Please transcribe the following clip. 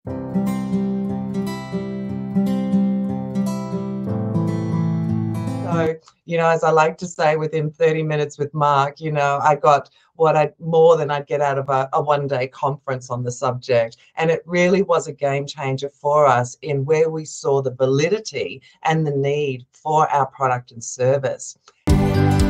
So, as I like to say, within 30 minutes with Mark, I got more than I'd get out of a one-day conference on the subject. And it really was a game changer for us in where we saw the validity and the need for our product and service.